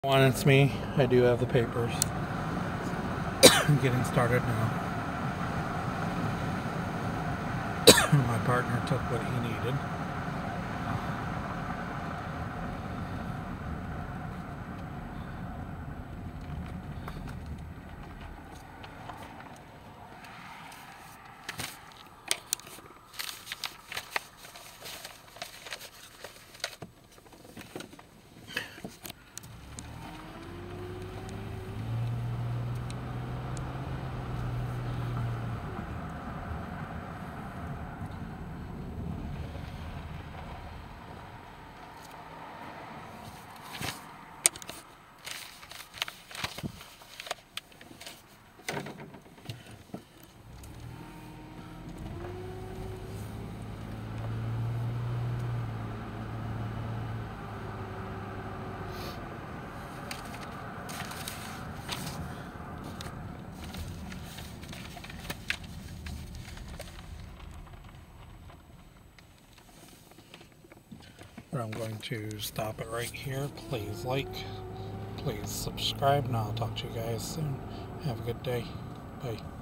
One, it's me. I do have the papers. I'm getting started now. My partner took what he needed. But I'm going to stop it right here. Please like, please subscribe, and I'll talk to you guys soon. Have a good day. Bye.